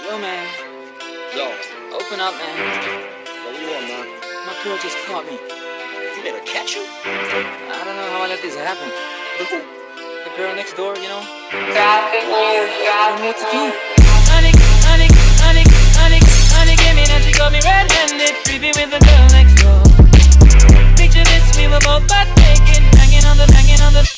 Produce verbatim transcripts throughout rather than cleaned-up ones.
Yo, man. Yo. Open up, man. What you want, man? My girl just caught me. You made her catch you? I don't know how I let this happen. With who? The girl next door, you know? Traffic news, I don't know what to do. Honey, honey, honey, honey, honey, give me that she got me red-handed, creepy with the girl next door. Picture this, we were both butt naked, banging on the, banging on the.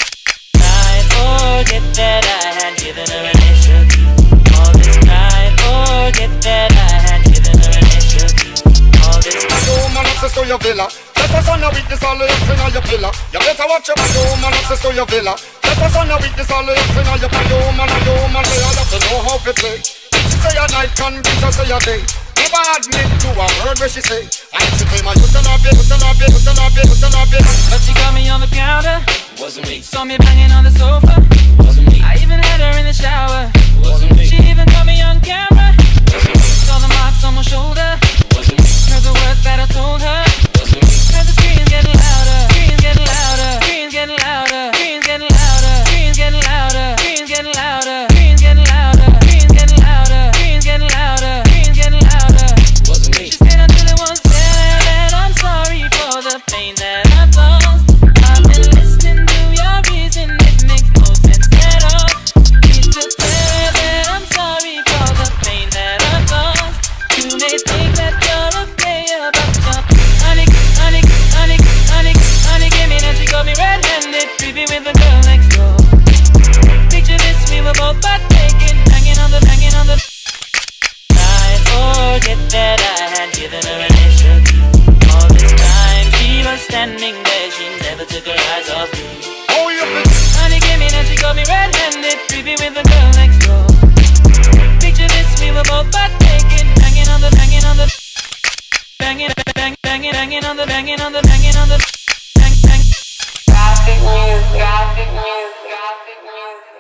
I forget that I had given her an extra key. All this I forget that I had given her an extra key. All this Human access to your villa. Let us on your witness all the thing on your pillar. You better watch your back. Human access to your villa. Let us on your witness all the thing on your back. Human and human, they all have to know how to play. She say a night, can be just say a day. Never admit to a word where she say. And she say my hood and a bit, hood and a bit, hood and a bit, hood and a bit. But she got me on the counter. Wasn't me. Saw me banging on the sofa. Wasn't me. I even had her in the shower. Wasn't me. She even got me on camera. Saw the marks on my shoulder. Wasn't me. Heard the words that I told her. Wasn't me. Heard the screams getting louder. Screams getting louder. Screams getting louder. Screams getting louder. Screams getting louder. Screams getting louder. Screams getting louder. Screams getting louder. Screams getting louder. Screams getting louder. Wasn't me. She stayed until it was said that I'm sorry for the pain that I caused. I've been listening to your reason. It makes no sense at all. Need to tell that I'm sorry for the pain that I caused. You may think that you're a player, but you're honey, honey, honey, honey, honey, give me that she got me red-handed, creepy with the girl next door. Picture this, we were both butt naked, banging on the, banging on the. I forget that I had given her an extra key. All this time she was standing there, she never took her eyes off me. Oh, you think? Honey, give me that she got me red-handed, creepy with the girl next door. Picture this, we were both butt naked, banging on the, banging on the, banging, bang, banging, banging on the, banging on the, banging on the, bang, bang. Traffic news, traffic news, traffic news.